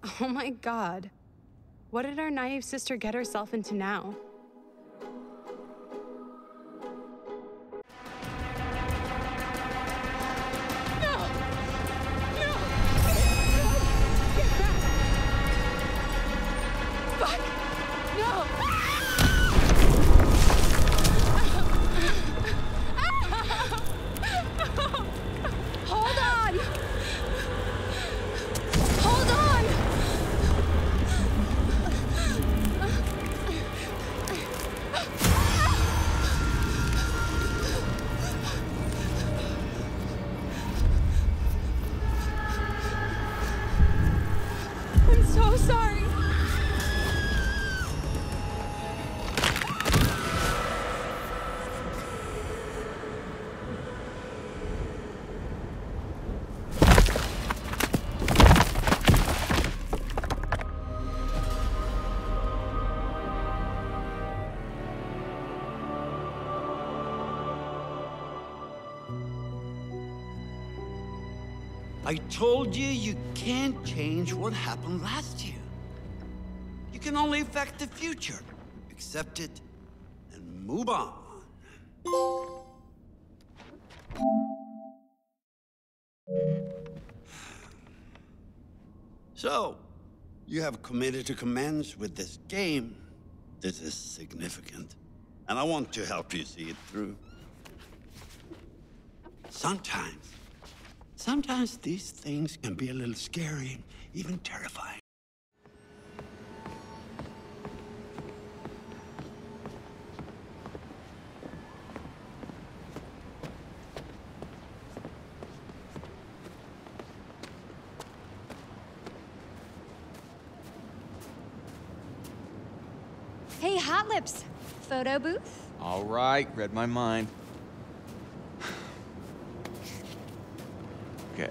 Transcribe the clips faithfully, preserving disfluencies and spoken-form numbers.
Oh my God. What did our naive sister get herself into now? I told you you can't change what happened last year. You can only affect the future. Accept it and move on. So, you have committed to commence with this game. This is significant, and I want to help you see it through. Sometimes, sometimes these things can be a little scary, even terrifying. Hey, Hot Lips. Photo booth? All right, read my mind. Okay.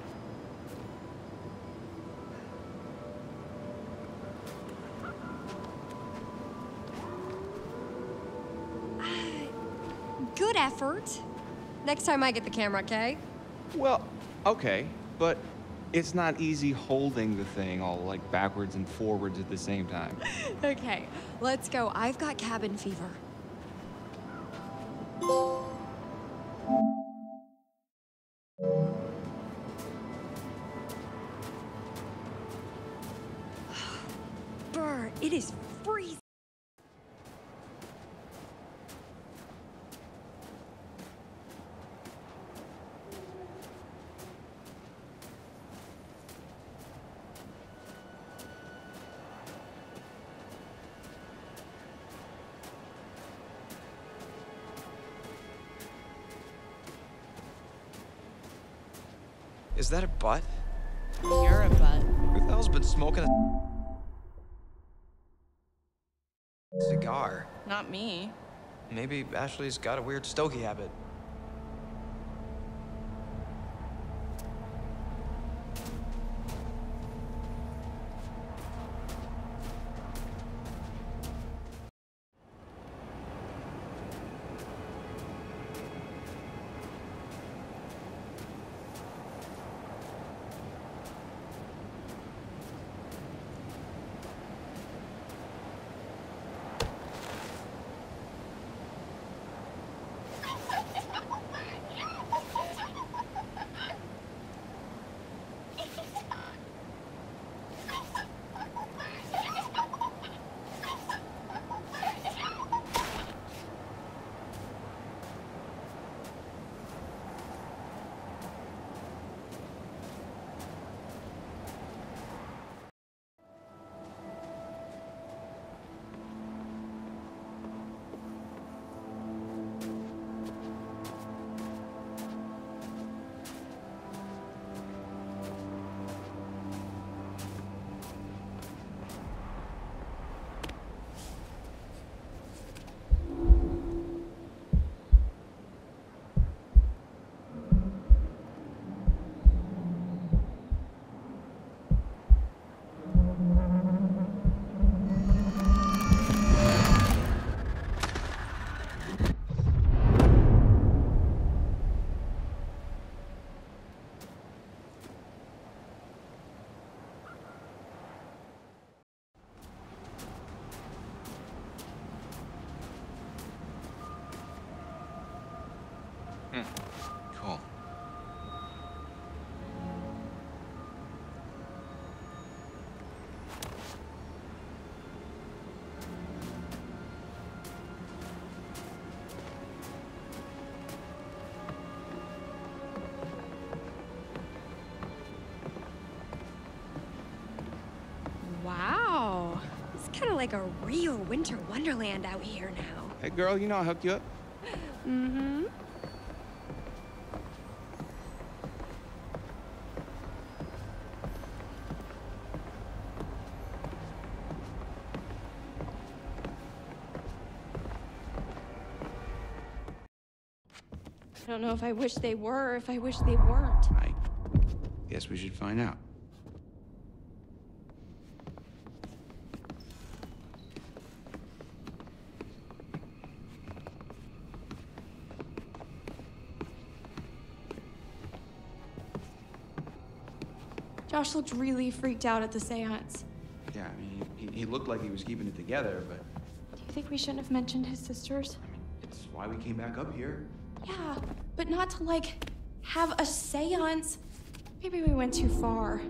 Uh, good effort. Next time I get the camera, okay? Well, okay, but it's not easy holding the thing all like backwards and forwards at the same time. Okay, let's go. I've got cabin fever. Brr, it is freezing. Is that a butt? You're a butt. Who the hell's been smoking a cigar? Not me. Maybe Ashley's got a weird stogie habit. like a real winter wonderland out here now. Hey, girl, you know I'll hook you up. Mm-hmm. I don't know if I wish they were, or if I wish they weren't. I guess we should find out. Josh looked really freaked out at the seance. Yeah, I mean, he, he looked like he was keeping it together, but Do you think we shouldn't have mentioned his sisters? I mean, it's why we came back up here. Yeah, but not to, like, have a seance. Maybe we went too far.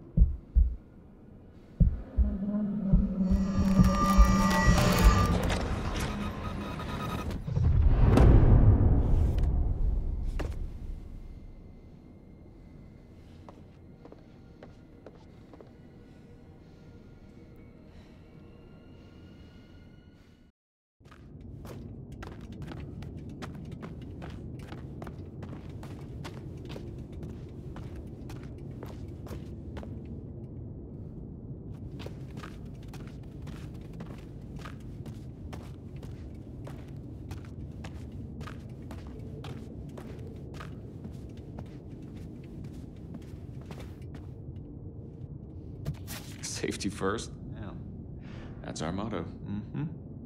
Safety first. Yeah. That's our motto. Mm-hmm.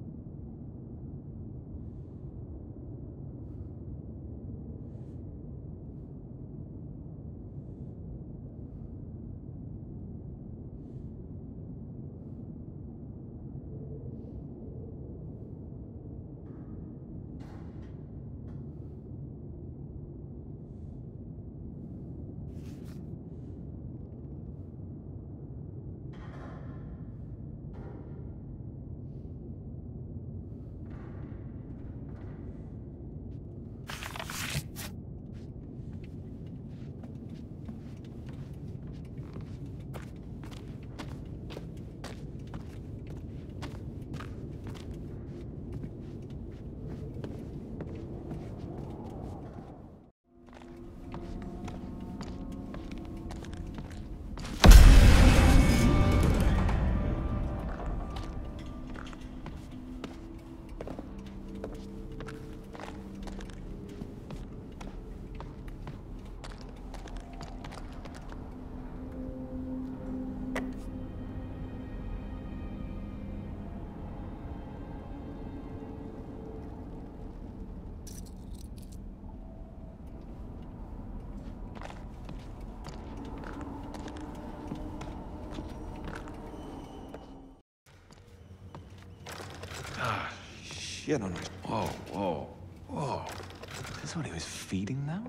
Shit on my... Whoa, whoa, whoa. Is this what he was feeding them?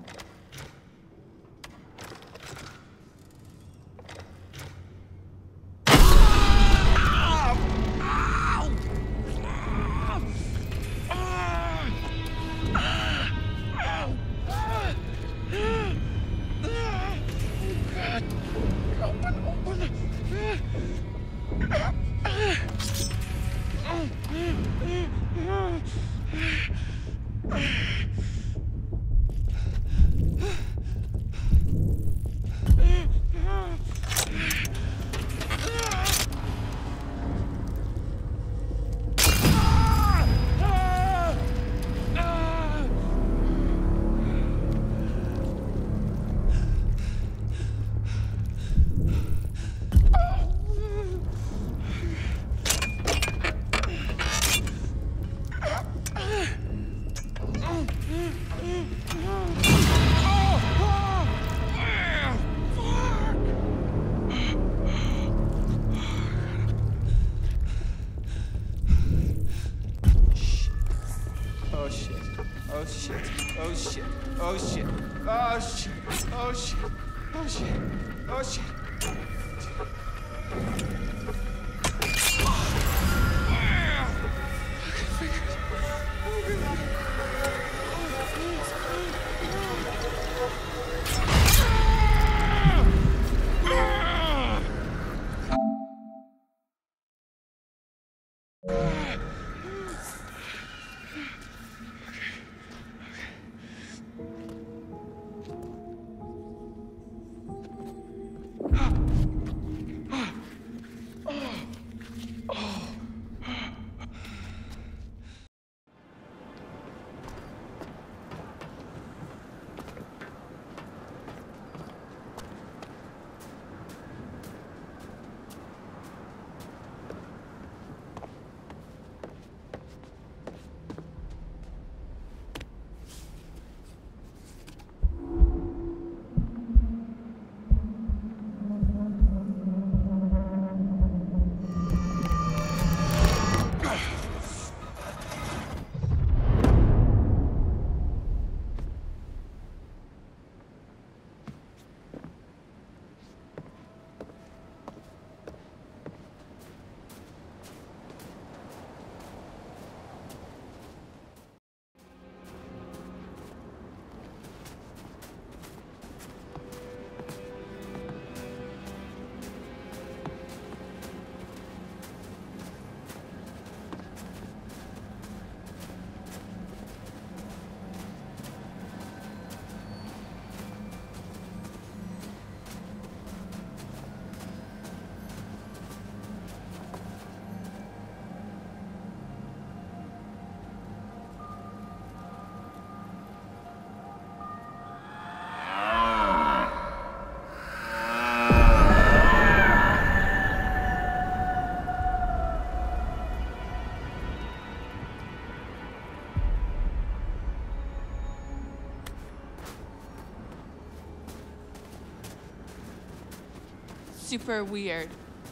Oh shit. Oh shit. Oh shit. Oh shit. Oh shit. Oh shit. Oh shit. Oh shit. super weird.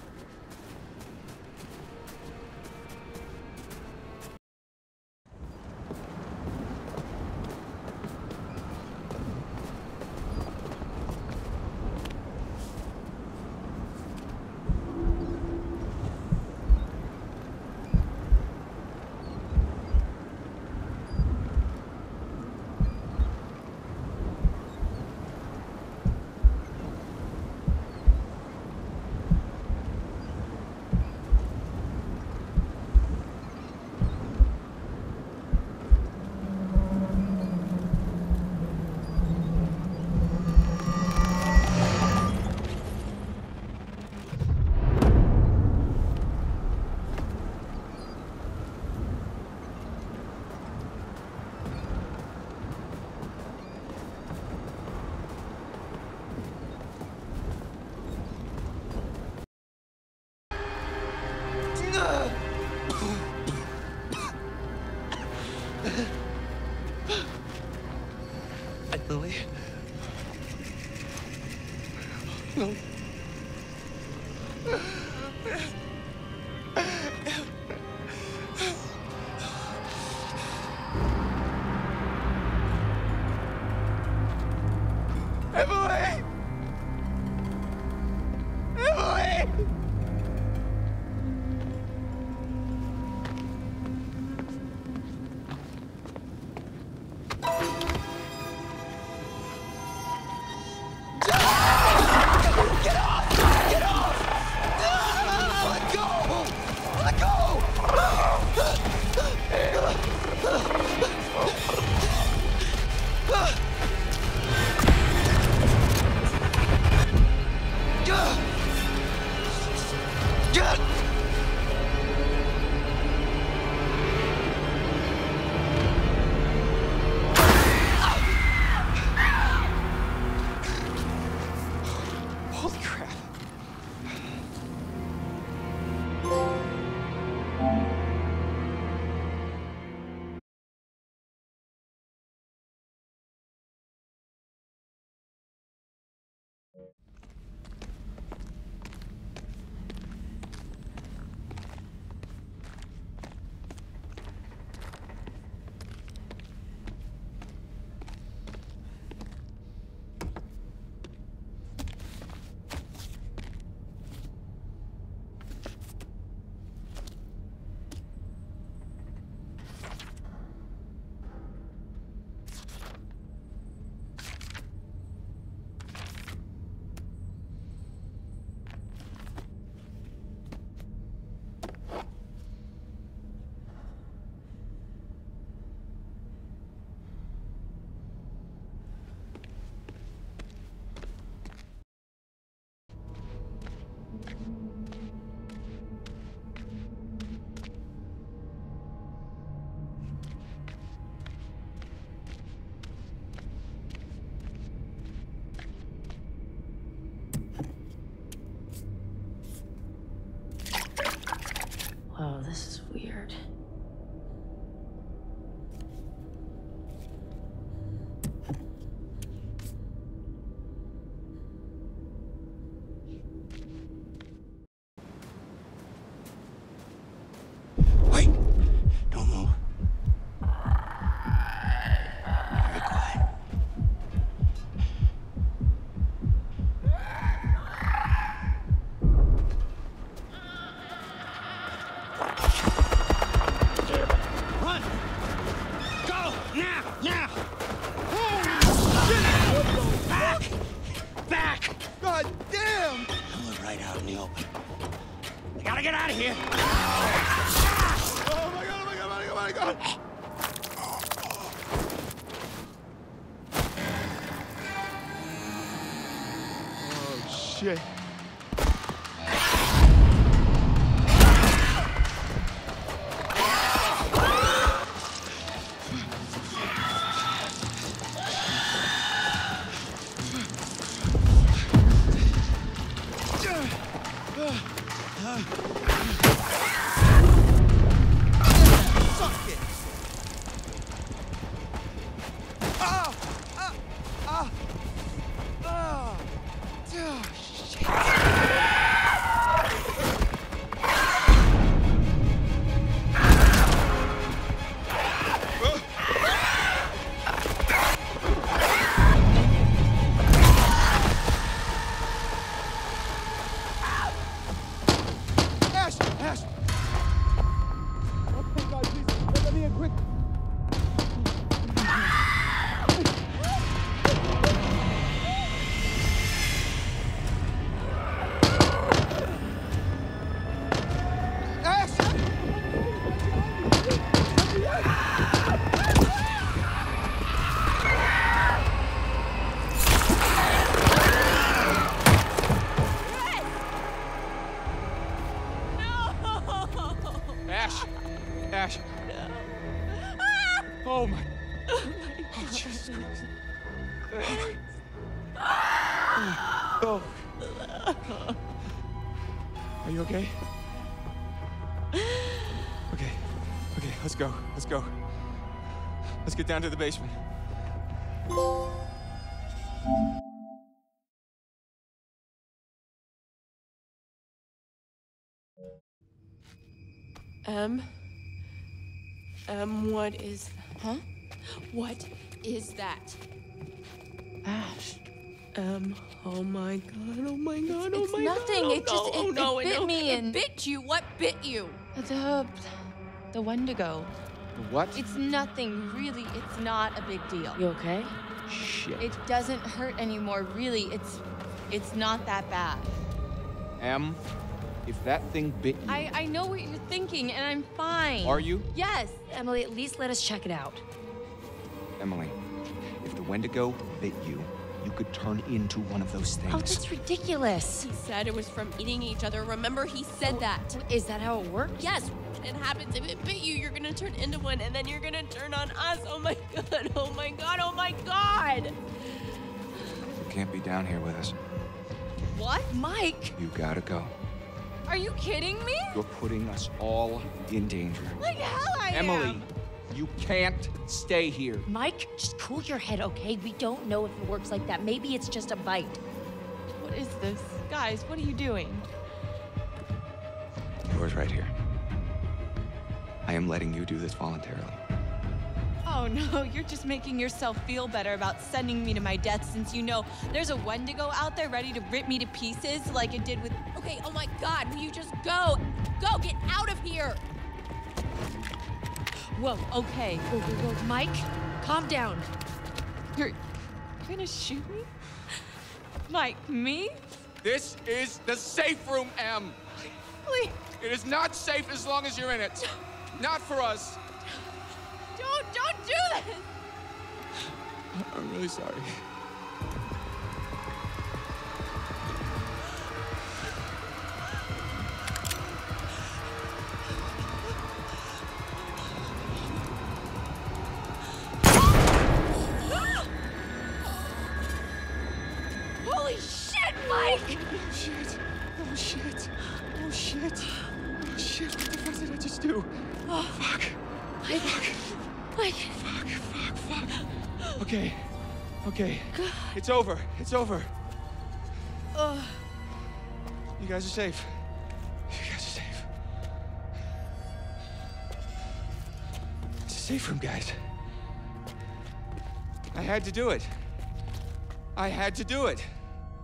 Emily? No. Emily! Emily! Holy crap. Whoa, this is weird. Wait! Don't move. Very quiet. Run! Go! Now! Now! Back! Back! God damn! I live right out in the open. I gotta get out of here! Oh my god, oh my god, oh my god, oh my god! Oh shit. Suck it! Ah! Ah! Ah! Ah! Oh, shit! crash. Oh my. Oh, Jesus Christ. Oh. Oh. Are you okay? Okay. Okay, let's go. Let's go. Let's get down to the basement. Um. Um, what is... Huh? What is that? Ash. Um, oh my god, oh my god, oh It's my nothing. god. It just- oh, it- no, it bit no. me It and- bit you? What bit you? The... the Wendigo. What? It's nothing, really. It's not a big deal. You okay? Shit. It doesn't hurt anymore, really. It's... it's not that bad. Em, if that thing bit you, I, I know what you're thinking, and I'm fine. are you? Yes. Emily, at least let us check it out. Emily, if the Wendigo bit you, you could turn into one of those things. Oh, that's ridiculous. He said it was from eating each other. Remember, he said that. Is that how it works? Yes, it happens. If it bit you, you're gonna turn into one, and then you're gonna turn on us. Oh my god, oh my god, oh my god! You can't be down here with us. What? Mike! You gotta go. Are you kidding me? You're putting us all in danger. Like hell I am. Emily, you can't stay here. Mike, just cool your head, okay? We don't know if it works like that. Maybe it's just a bite. What is this? Guys, what are you doing? Door's right here. I am letting you do this voluntarily. Oh no, you're just making yourself feel better about sending me to my death since you know there's a Wendigo out there ready to rip me to pieces like it did with... Okay, oh my god, will you just go? Go, get out of here! Whoa, okay. Whoa, whoa, whoa. Mike, calm down. You're... you're gonna shoot me? Mike, me? This is the safe room, Em. Please, It is not safe as long as you're in it. Not for us. don't, don't do this! I'm really sorry. Holy shit, Mike! Oh shit. Oh shit. Oh shit. Oh shit. What the fuck did I just do? Oh fuck. Mike, Fuck. Mike. Fuck. Fuck. Fuck. Okay. Okay. It's over. It's over. Ugh. You guys are safe. You guys are safe. It's a safe room, guys. I had to do it. I had to do it.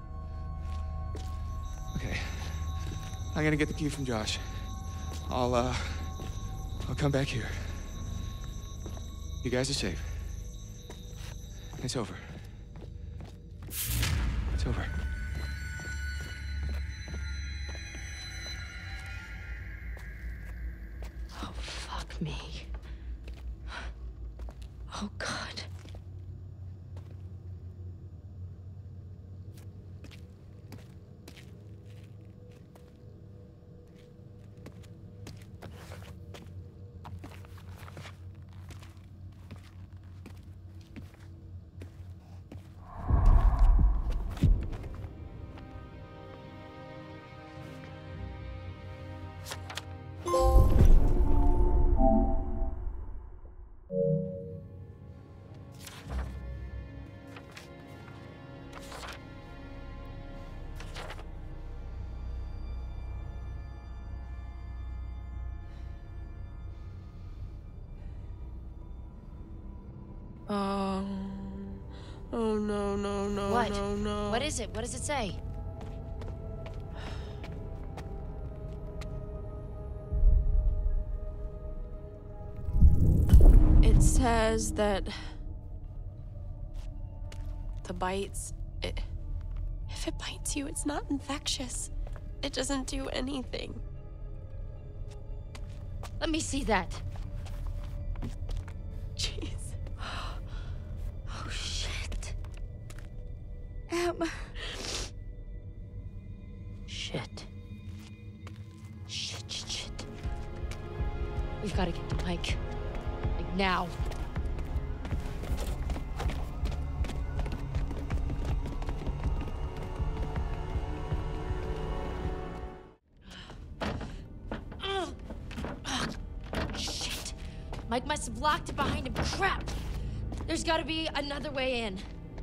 Okay. I'm gonna get the key from Josh. I'll, uh, I'll come back here. You guys are safe. It's over. It's over. Oh, fuck me. Oh, God. Oh. Oh no, no, no, What? no, no. What is it? What does it say? It says that the bites, it, if it bites you, it's not infectious. It doesn't do anything. Let me see that. Jeez. Oh, shit. Em. Shit. Shit, shit, shit. We've got to get to Mike. Like, now. Oh, shit. Mike must have locked it behind him. Crap! There's got to be another way in.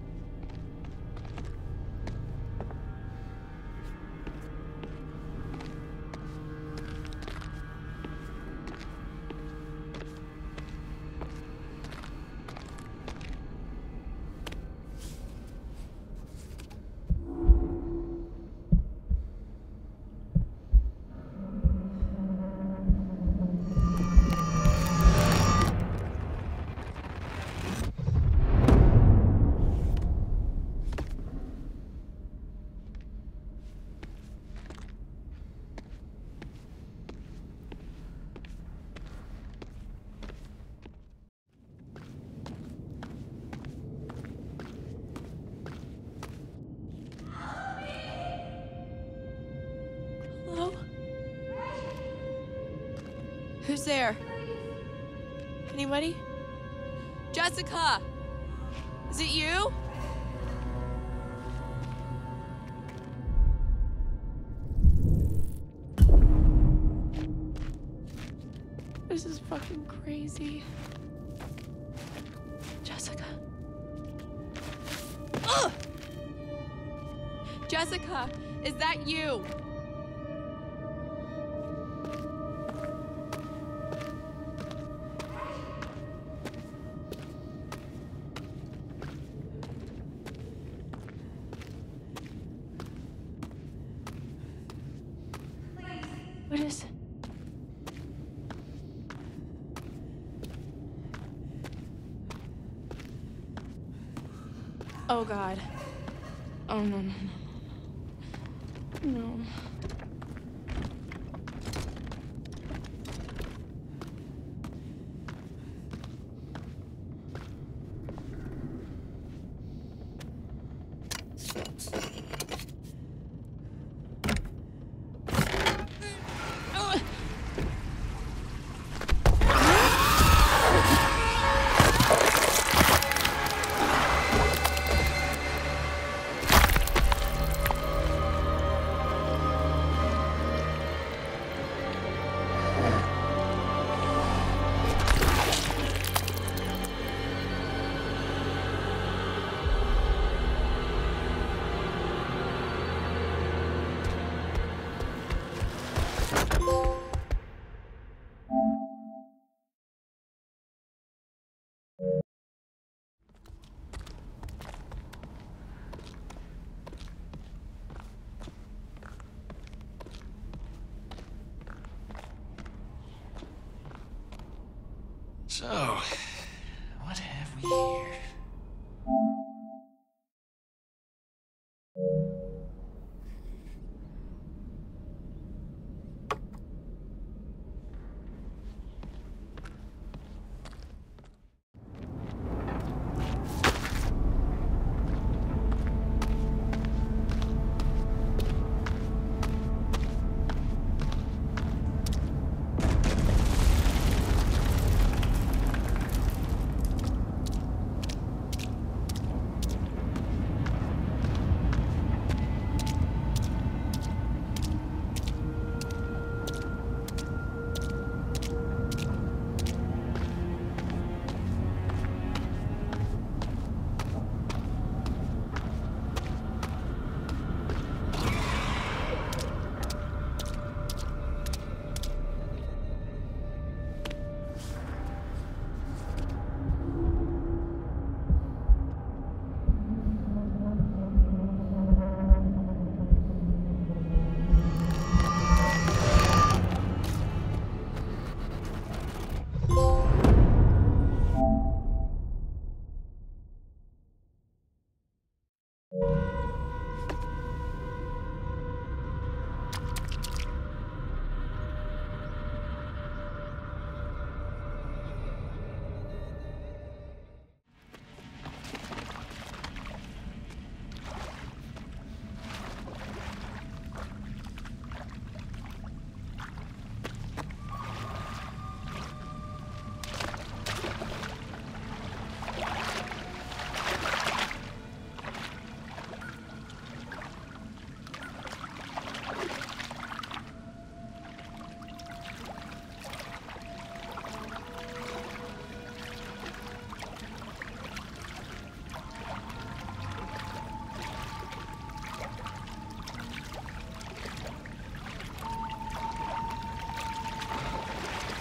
Who's there? Anybody? Jessica! Is it you? This is fucking crazy. Jessica. Ugh! Jessica, is that you? What is it? Oh God. Oh no, no, no, no. No. So, what have we here?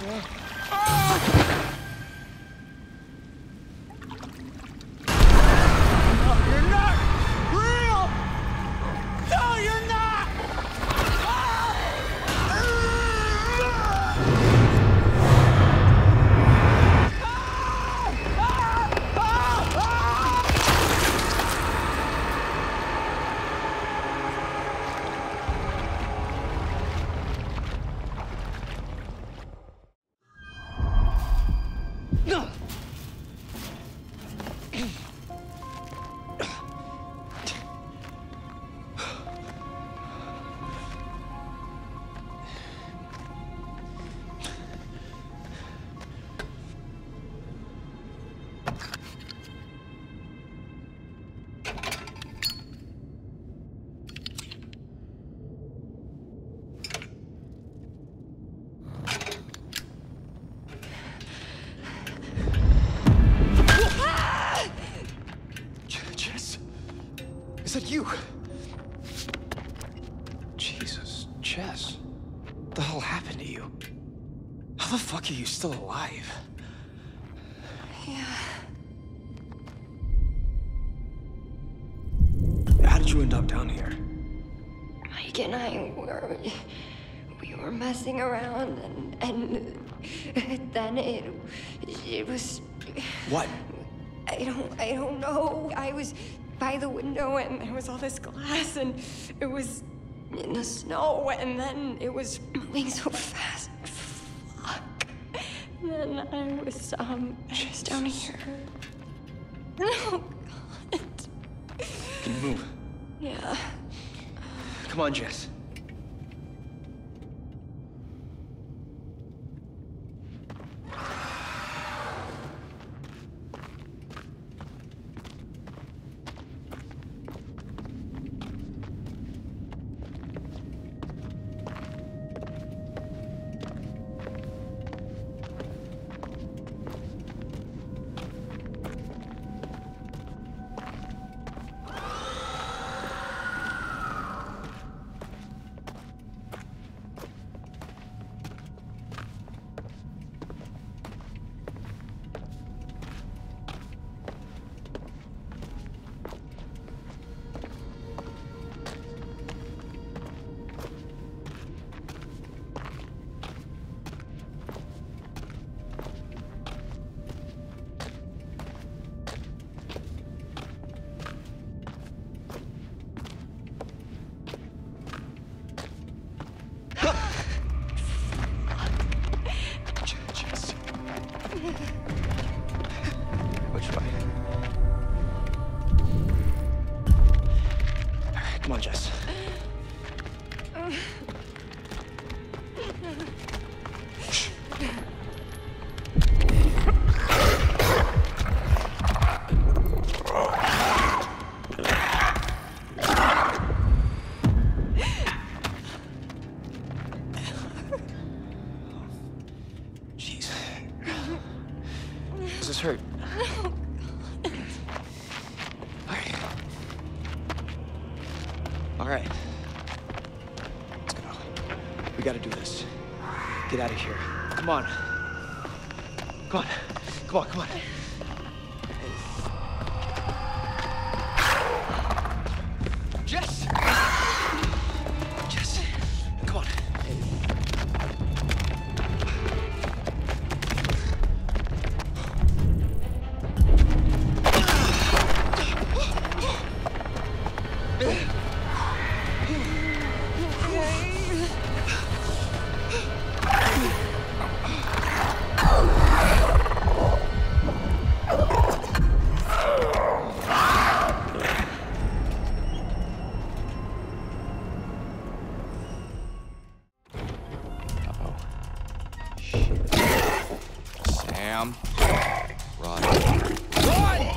Is that you? Jesus, Jess. What the hell happened to you? How the fuck are you still alive? Yeah. How did you end up down here? Mike and I were... We were messing around and... And then it... It was... What? I don't... I don't know. I was by the window and there was all this glass and it was in the snow and then it was moving so fast. Fuck. And then I was, um, I was down here. Oh, God. Can you move? Yeah. Come on, Jess. Which way? Come on, Jess. Jeez. Does this hurt? All right. Let's go. We gotta do this. Get out of here. Come on. Come on. Come on, come on. Jess! Jess, come on. Sam. Run. Run!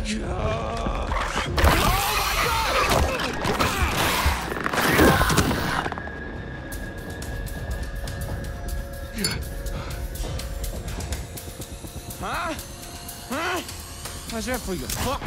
Huh? Huh? How's that for you? Fuck!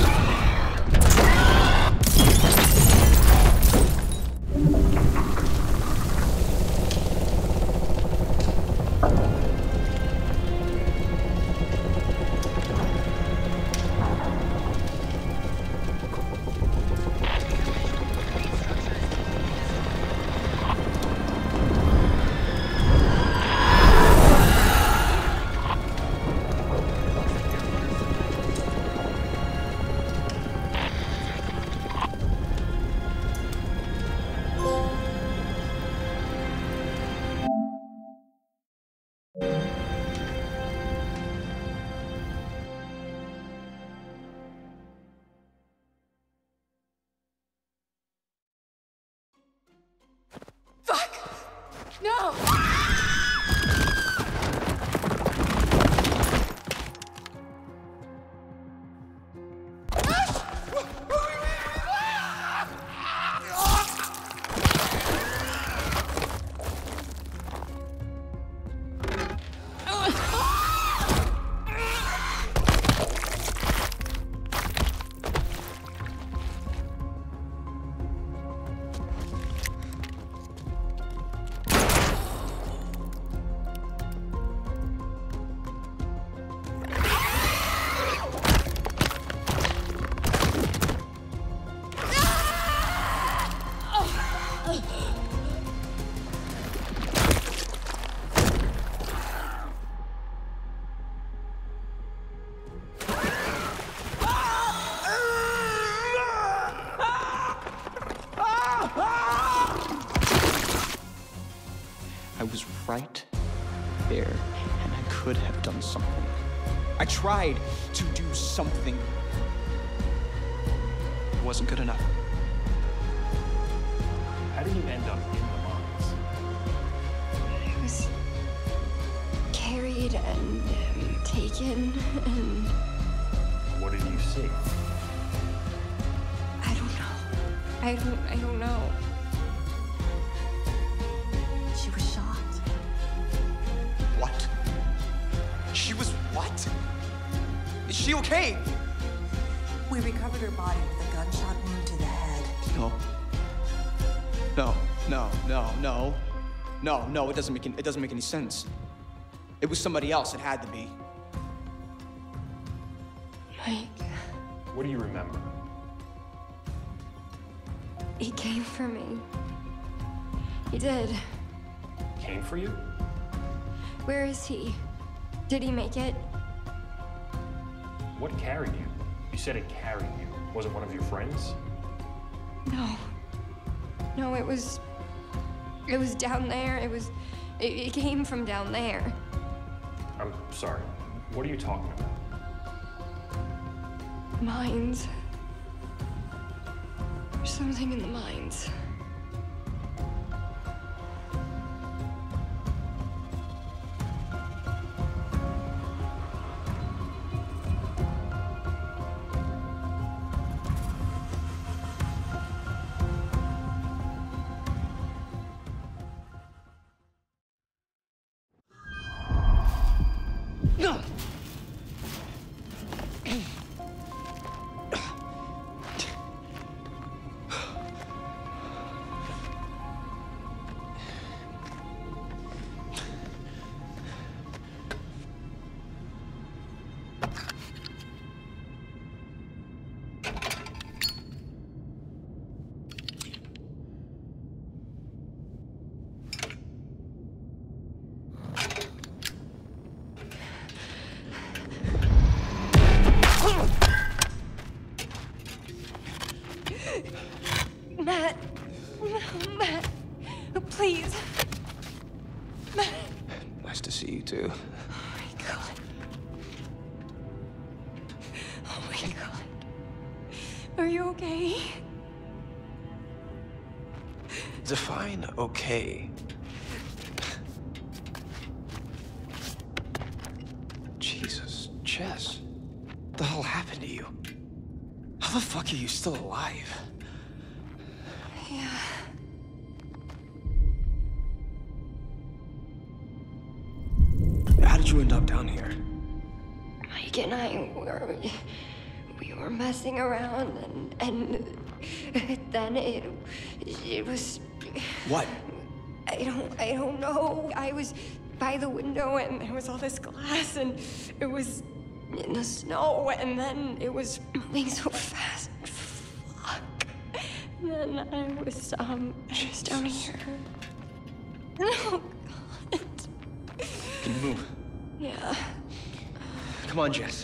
No! I was right there, and I could have done something. I tried to do something. It wasn't good enough. How did you end up in the mines? I was carried and um, taken, and What did you see? I don't know. I don't. I don't know. She was shot. What? She was what? Is she okay? We recovered her body with a gunshot wound to the head. No. No, no, no, no. No, no, it doesn't make any, it doesn't make any sense. It was somebody else, it had to be. Mike, What do you remember? he came for me. He did. Came for you? Where is he? Did he make it? What carried you? You said it carried you. Was it one of your friends? No. No, it was. It was down there. It was. It, it came from down there. I'm sorry. What are you talking about? Mines. There's something in the mines. No! Matt. Matt. Please. Matt. Nice to see you too. Oh my god. Oh my god. Are you okay? Define okay. Jesus, Jess. What the hell happened to you? How the fuck are you still alive? Yeah. How did you end up down here? Mike and I were... We were messing around and... and then it... It was... What? I don't... I don't know. I was by the window and there was all this glass and it was in the snow and then it was moving so fast. Fuck. And then I was, um... I was down here. Oh, God. Can you move? Yeah. Come on, Jess.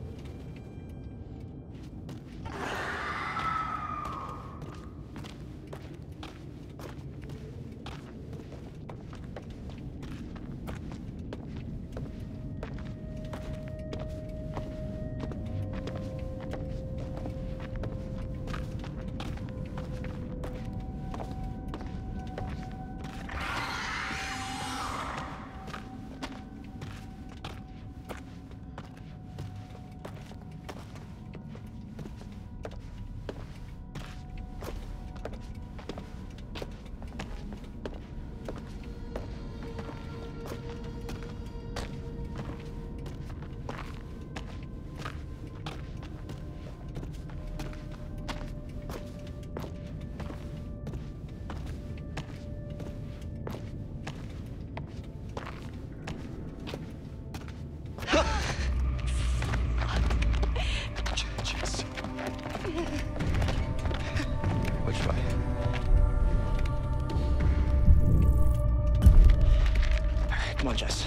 Come on, Jess.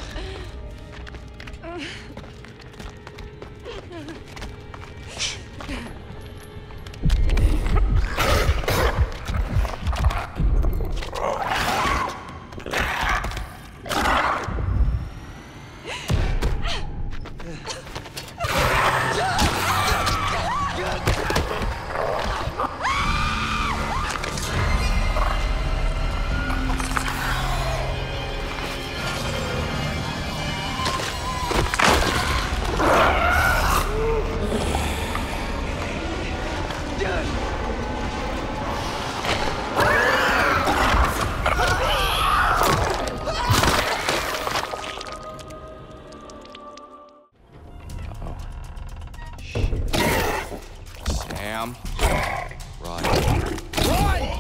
Sam. Run. Run!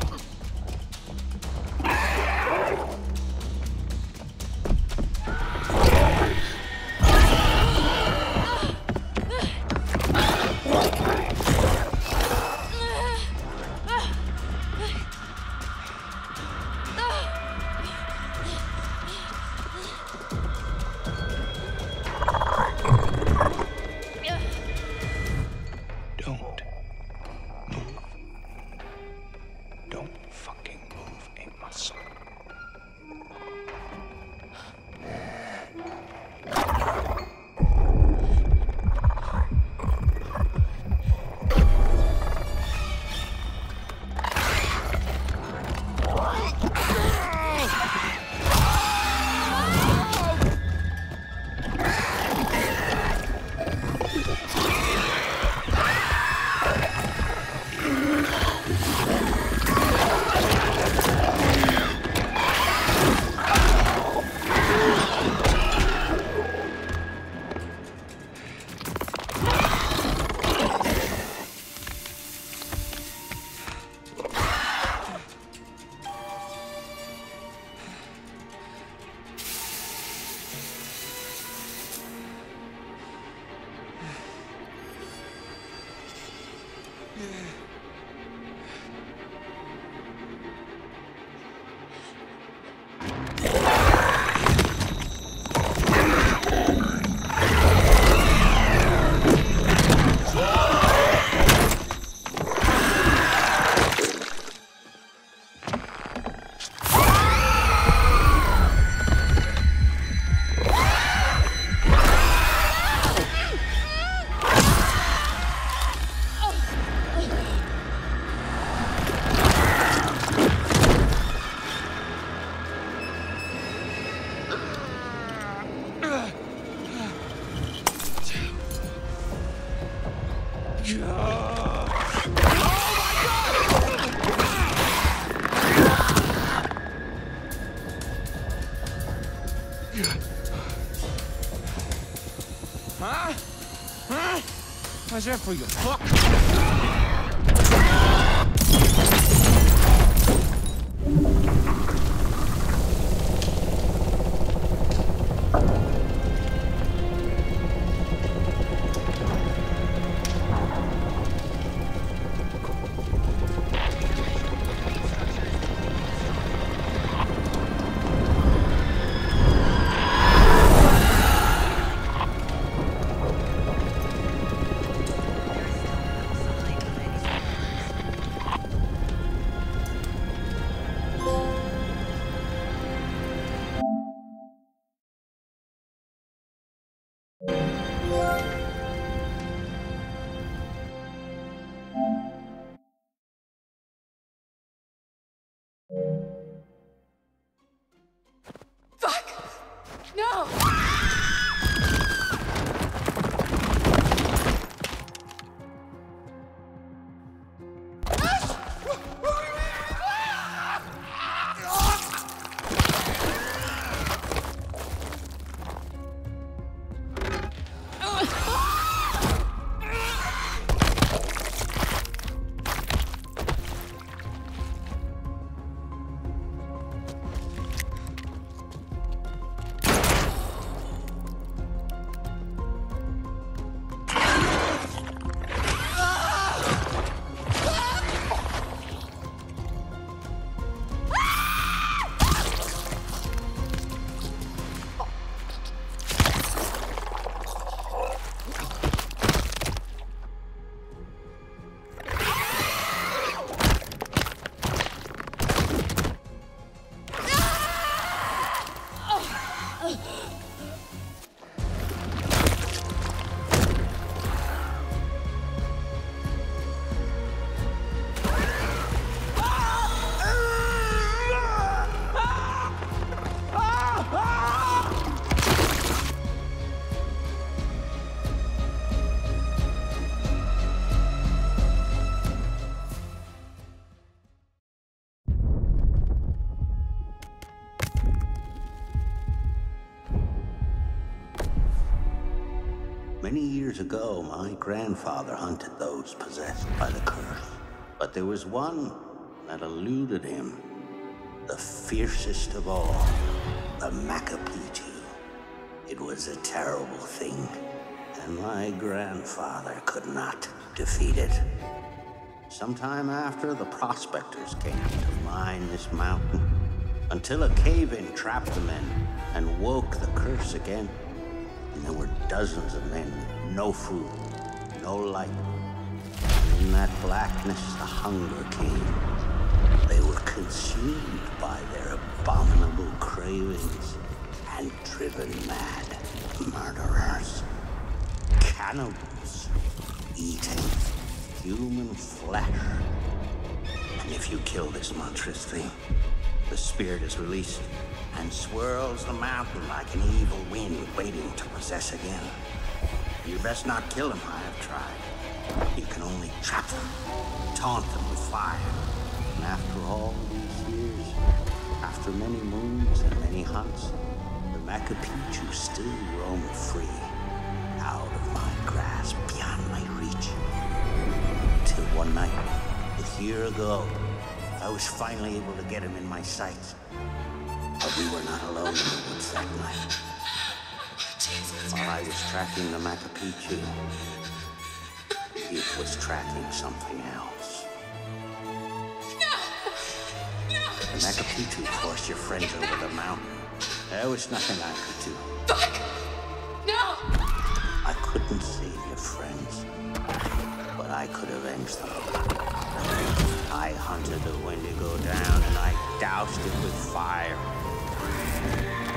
Yeah. Huh? Huh? How's that for you? Fuck! No! Many years ago, my grandfather hunted those possessed by the curse. But there was one that eluded him. The fiercest of all, the Macapitu. It was a terrible thing, and my grandfather could not defeat it. Sometime after, the prospectors came to mine this mountain, until a cave-in trapped the men and woke the curse again. And there were dozens of men with no food, no light. And in that blackness, the hunger came. They were consumed by their abominable cravings and driven mad. Murderers, cannibals, eating human flesh. And if you kill this monstrous thing, the spirit is released and swirls the mountain like an evil wind waiting to possess again. You best not kill them, I have tried. You can only trap them, taunt them with fire. And after all these years, after many moons and many hunts, the Macapitu still roam free, out of my grasp, beyond my reach. Till one night, a year ago, I was finally able to get him in my sights. But we were not alone in the woods that night. While I was tracking the Macapitu, it was tracking something else. No! No! The Macapitu forced your friends over the mountain. There was nothing I could do. Fuck! No! I couldn't save your friends, but I could avenge them. I hunted the Wendigo down and I doused it with fire.